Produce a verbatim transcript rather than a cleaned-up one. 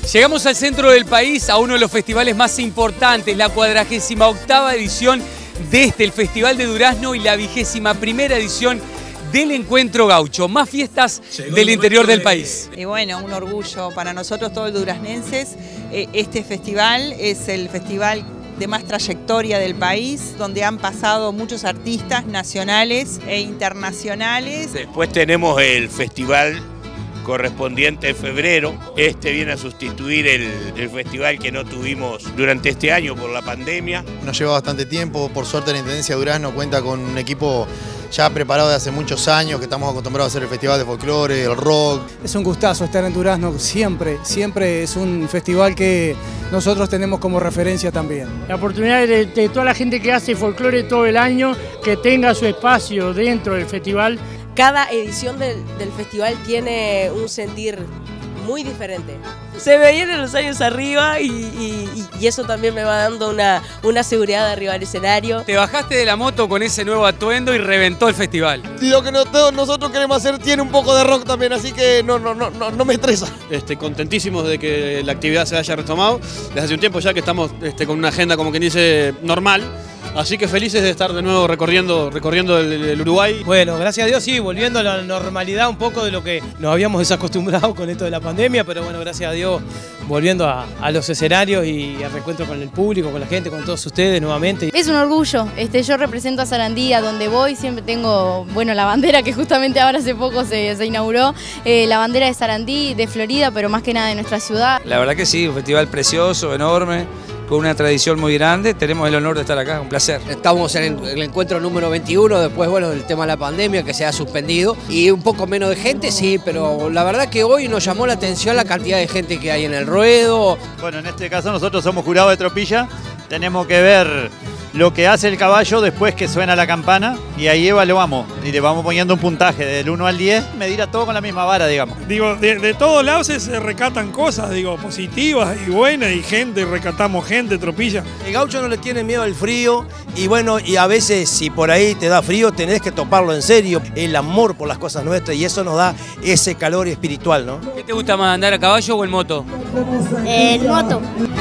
Llegamos al centro del país a uno de los festivales más importantes, la cuadragésima octava edición de este, el Festival de Durazno, y la vigésima primera edición del Encuentro Gaucho. Más fiestas del interior del país. Y bueno, un orgullo para nosotros todos los duraznenses. Este festival es el festival de más trayectoria del país, donde han pasado muchos artistas nacionales e internacionales. Después tenemos el festival correspondiente en febrero. Este viene a sustituir el, el festival que no tuvimos durante este año por la pandemia. Nos lleva bastante tiempo, por suerte la Intendencia de Durazno cuenta con un equipo ya preparado de hace muchos años, que estamos acostumbrados a hacer el festival de folclore, el rock. Es un gustazo estar en Durazno, siempre, siempre es un festival que nosotros tenemos como referencia también. La oportunidad de, de toda la gente que hace folclore todo el año, que tenga su espacio dentro del festival. Cada edición del, del festival tiene un sentir muy diferente. Se me vienen los años arriba y, y, y eso también me va dando una, una seguridad arriba del escenario. Te bajaste de la moto con ese nuevo atuendo y reventó el festival. Lo que no, todos nosotros queremos hacer tiene un poco de rock también, así que no, no, no, no, no me estresa. Este, contentísimos de que la actividad se haya retomado. Desde hace un tiempo ya que estamos este, con una agenda, como quien dice, normal. Así que felices de estar de nuevo recorriendo, recorriendo el, el Uruguay. Bueno, gracias a Dios sí, volviendo a la normalidad un poco de lo que nos habíamos desacostumbrado con esto de la pandemia, pero bueno, gracias a Dios volviendo a, a los escenarios y al reencuentro con el público, con la gente, con todos ustedes nuevamente. Es un orgullo, este, yo represento a Sarandí, a donde voy, siempre tengo, bueno, la bandera que justamente ahora hace poco se, se inauguró, eh, la bandera de Sarandí, de Florida, pero más que nada de nuestra ciudad. La verdad que sí, un festival precioso, enorme, con una tradición muy grande. Tenemos el honor de estar acá, un placer. Estamos en el, el encuentro número veintiuno, después bueno, del tema de la pandemia que se ha suspendido y un poco menos de gente, sí, pero la verdad que hoy nos llamó la atención la cantidad de gente que hay en el ruedo. Bueno, en este caso nosotros somos jurados de tropilla, tenemos que ver lo que hace el caballo después que suena la campana y ahí evaluamos y le vamos poniendo un puntaje del uno al diez, medir a todo con la misma vara, digamos. Digo, de, de todos lados se, se recatan cosas, digo, positivas y buenas, y gente, recatamos gente, tropilla. El gaucho no le tiene miedo al frío y bueno, y a veces si por ahí te da frío tenés que toparlo en serio, el amor por las cosas nuestras, y eso nos da ese calor espiritual, ¿no? ¿Qué te gusta más, andar a caballo o en moto? En moto.